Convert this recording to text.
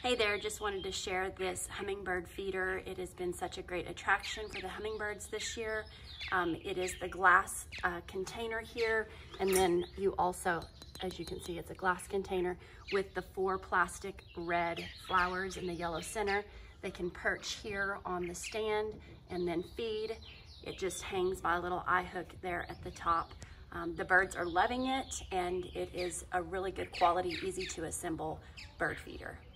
Hey there, just wanted to share this hummingbird feeder. It has been such a great attraction for the hummingbirds this year. It is the glass container here, and then you also, as you can see, it's a glass container with the 4 plastic red flowers in the yellow center. They can perch here on the stand and then feed. It just hangs by a little eye hook there at the top. The birds are loving it, and it is a really good quality, easy to assemble bird feeder.